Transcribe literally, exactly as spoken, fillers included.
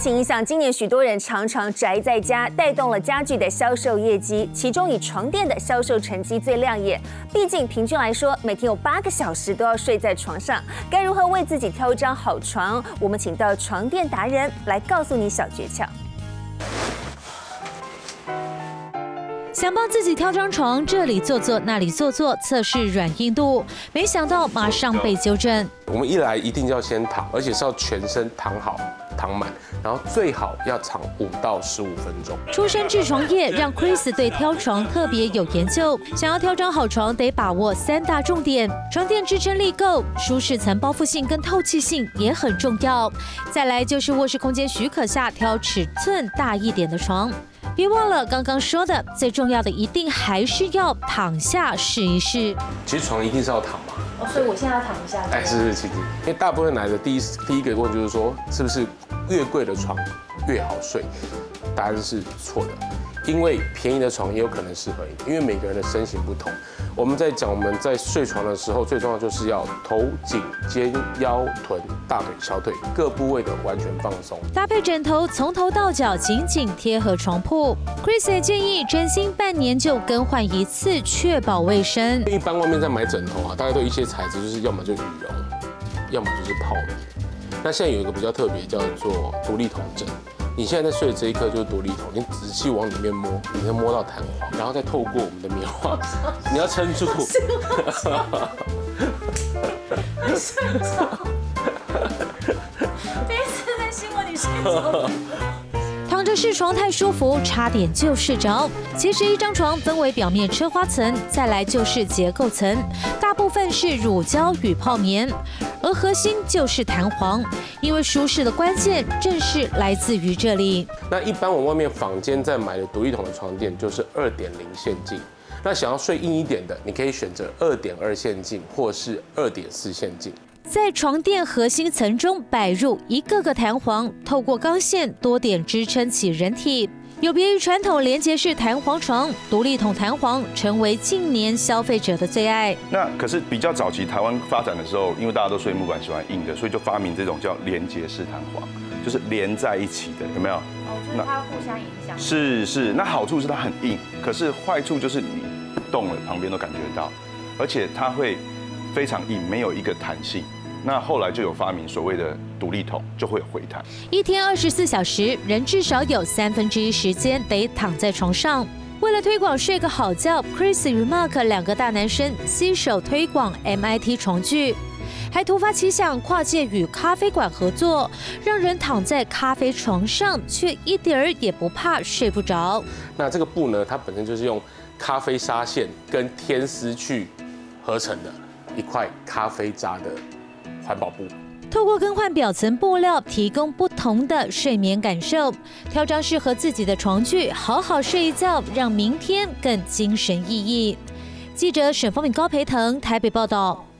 情影响，今年许多人常常宅在家，带动了家具的销售业绩。其中以床垫的销售成绩最亮眼。毕竟平均来说，每天有八个小时都要睡在床上，该如何为自己挑一张好床？我们请到床垫达人来告诉你小诀窍。 想帮自己挑张床，这里坐坐，那里坐坐，测试软硬度，没想到马上被纠正。 我们一来一定要先躺，而且是要全身躺好、躺满，然后最好要躺五到十五分钟。 出身制床业，让 Chris 对挑床特别有研究。想要挑张好床，得把握三大重点：床垫支撑力够，舒适层包覆性跟透气性也很重要。再来就是卧室空间许可下，挑尺寸大一点的床。 别忘了刚刚说的，最重要的一定还是要躺下试一试。 其实床一定是要躺嘛， 哦，所以我现在要躺一下。 哎，是是，其实因为大部分来的第一第一个问就是说，是不是越贵的床越好睡？答案是错的，因为便宜的床也有可能适合你，因为每个人的身形不同。我们在讲我们在睡床的时候，最重要就是要头、颈、肩、腰、臀、大腿、小腿各部位的完全放松， 搭配枕头从头到脚紧紧贴合床铺。Chris 也建议枕芯半年就更换一次，确保卫生。 一般外面在买枕头啊，大概都有一些材质，就是要么就羽绒，要么就是泡棉。那现在有一个比较特别，叫做独立筒枕。 你现在在睡的这一刻就是独立筒，你仔细往里面摸，你能摸到弹簧，然后再透过我们的棉花，你要撑住。 第一次在新闻里睡着。躺着试床太舒服，差点就睡着。其实一张床分为表面车花层，再来就是结构层，大部分是乳胶与泡棉，而核心就是弹簧。因为舒适的关键正是来自于这里。 那一般我外面坊间在买的独立筒的床垫就是二点零线径。那想要睡硬一点的，你可以选择二点二线径或是二点四线径。 在床垫核心层中摆入一个个弹簧，透过钢线多点支撑起人体。有别于传统连结式弹簧床，独立筒弹簧成为近年消费者的最爱。 那可是比较早期台湾发展的时候，因为大家都睡木板喜欢硬的，所以就发明这种叫连结式弹簧，就是连在一起的，有没有？ 哦，就是它互相影响。 是是，那好处是它很硬，可是坏处就是你动了旁边都感觉到，而且它会非常硬，没有一个弹性。 那后来就有发明所谓的独立筒，就会有回弹。 一天二十四小时，人至少有三分之一时间得躺在床上。为了推广睡个好觉 ，Chris 与 Mark 两个大男生携手推广 M I T 床具，还突发奇想，跨界与咖啡馆合作，让人躺在咖啡床上，却一点儿也不怕睡不着。 那这个布呢，它本身就是用咖啡纱线跟天丝去合成的一块咖啡渣的 环保布， 透过更换表层布料，提供不同的睡眠感受。挑张适合自己的床具，好好睡一觉，让明天更精神奕奕。记者沈丰敏、高培腾台北报道。